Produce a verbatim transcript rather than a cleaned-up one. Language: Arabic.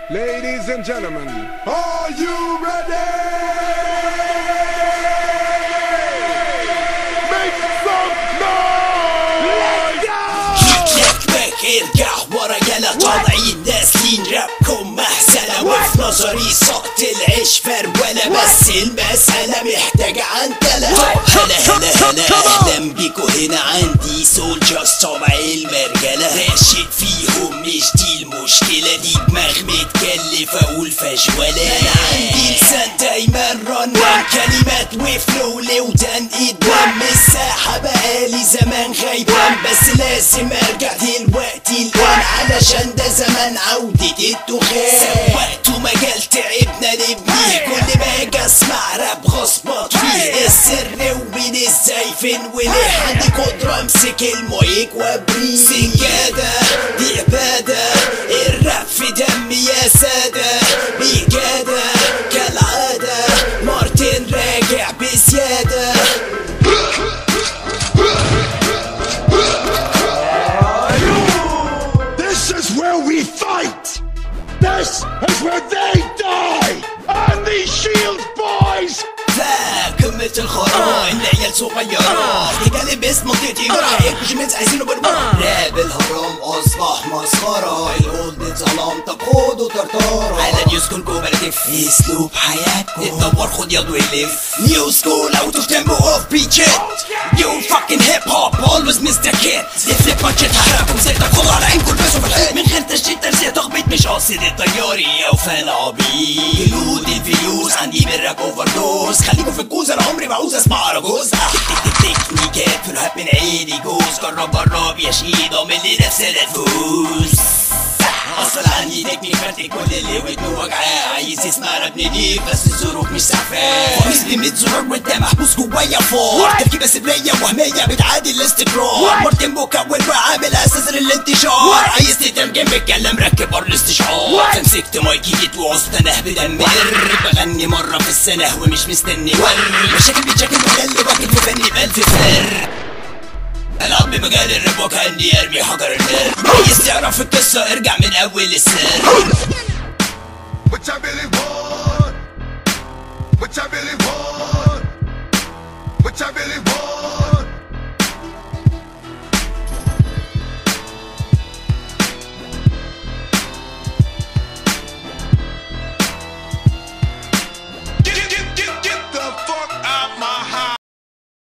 Ladies and gentlemen, are you ready? Make some noise! Let's go! يكبك ارجع ورا يلا طالعين نازلين رابكم مهزلة وفي نظري سقط العيش فرولة بس المسألة محتاجة عنتلة. هلا هلا هلا اهلا بيكو هنا عندي سولجرز طبع المرجلة راشد فيهم مش دي المشكلة دي دماغ متكلفة والفجولة. انا عندي لسان دايما رن كلمات وفلو لودان قدام الساحة بقالي زمان غيبان بس لازم ارجع دلوقتي الان علشان ده زمان عودة الدخان. سوقته مجال تعبنا نبنيه كل ما اجي اسمع راب غصبط فيه السر ومين ازاي فين وليه عندي قدرة امسك المايك وابريه. سجادة دي عبادة الراب في دمي يا سادة بإجادة كالعادة مارتن راجع بزيادة. This is where we fight! This is where they die! And these shield boys! قمة الخرا العيال صغيرة رجال باسم منطقتي مرحب جيمنز عايزينه بالورا. راب الهرام أصبح مسخرة الأولد اتظلم طب خدوا طرطارة على نيو سكول كوبراتيف اسلوب حياتكم اتطور خد ياض ويلف. نيو سكول اوت اوف تيمبو اوف بيتش يو فاكين هيب هوب اولويز ميس ذا كيد يفليب ماتشات هحرقكم زيتك خدوا على عينكم البسوا في الحيط من غير تشتيت ترزية تخبيط مش قاصد الطياري أو فان عبيط. جلود الفيوز عندي بالراب اوفر دوز خليكم في الجوز انا عمري ما عاوز اسمع رجوز. تكنيكات في الهاب من عيني جوز جرب جرب يا شي ضامن لنفسنا تفوز. اصل عندي تكنيك فرتك كل اللي ودنه وجعاه عايز يسمع راب نضيف بس الظروف مش سعفاه. فارس بميت زرار وانت محبوس جوايا فار تركيبة سرية وهمية بتعادل الاستقرار. مارتن بوكا والعامل اساس للانتشار عايز تترجم بالكلام ركب ار الاستشعار. فمسكت مايكي جيت وعصت انا بدم قر بغني مرة في السنة ومش مستني ور مشاكل بتشكل وده اللي باكل في فني بألف فر. العب بمجال الراب وكأني ارمي حجر النار عايز تعرف القصة ارجع من اول السر. What I really want, what I really want, what I really want.